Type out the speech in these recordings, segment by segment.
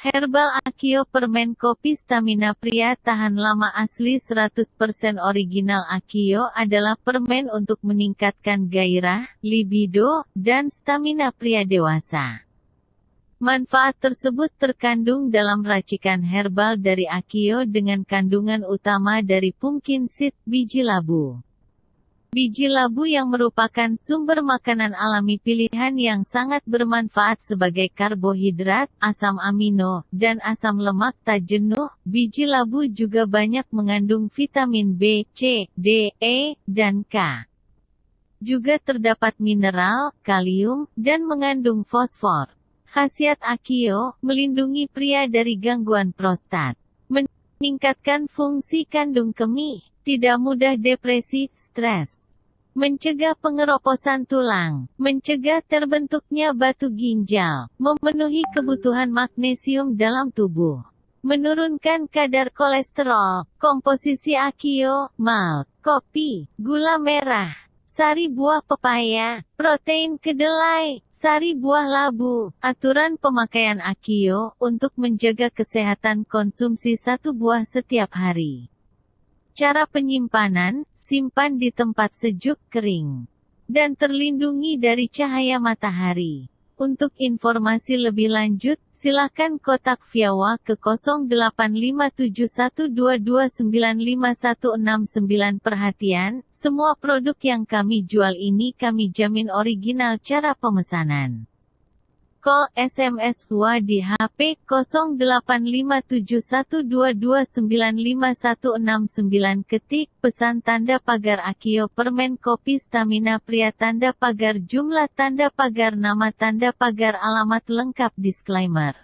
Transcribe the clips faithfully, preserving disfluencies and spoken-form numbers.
Herbal Akio Permen Kopi Stamina Pria Tahan Lama Asli seratus persen Original. Akio adalah permen untuk meningkatkan gairah, libido, dan stamina pria dewasa. Manfaat tersebut terkandung dalam racikan herbal dari Akio dengan kandungan utama dari pumpkin seed, biji labu. Biji labu yang merupakan sumber makanan alami pilihan yang sangat bermanfaat sebagai karbohidrat, asam amino, dan asam lemak tak jenuh. Biji labu juga banyak mengandung vitamin B, C, D, E, dan K. Juga terdapat mineral, kalium, dan mengandung fosfor. Khasiat Akio, melindungi pria dari gangguan prostat. Meningkatkan fungsi kandung kemih. Tidak mudah depresi, stres. Mencegah pengeroposan tulang. Mencegah terbentuknya batu ginjal. Memenuhi kebutuhan magnesium dalam tubuh. Menurunkan kadar kolesterol. Komposisi Akio, malt, kopi, gula merah, sari buah pepaya, protein kedelai, sari buah labu. Aturan pemakaian Akio, untuk menjaga kesehatan konsumsi satu buah setiap hari. Cara penyimpanan, simpan di tempat sejuk, kering, dan terlindungi dari cahaya matahari. Untuk informasi lebih lanjut, silakan kontak Viawa ke nol delapan lima tujuh satu dua dua sembilan lima satu enam sembilan. Perhatian, semua produk yang kami jual ini kami jamin original cara pemesanan. Call S M S Viawa di H P nol delapan lima tujuh satu dua dua sembilan lima satu enam sembilan. Ketik pesan tanda pagar Akio Permen Kopi Stamina Pria tanda pagar jumlah tanda pagar nama tanda pagar alamat lengkap. Disclaimer.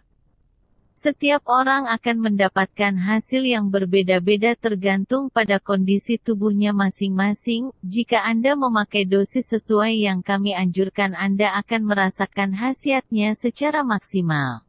Setiap orang akan mendapatkan hasil yang berbeda-beda tergantung pada kondisi tubuhnya masing-masing. Jika Anda memakai dosis sesuai yang kami anjurkan, Anda akan merasakan khasiatnya secara maksimal.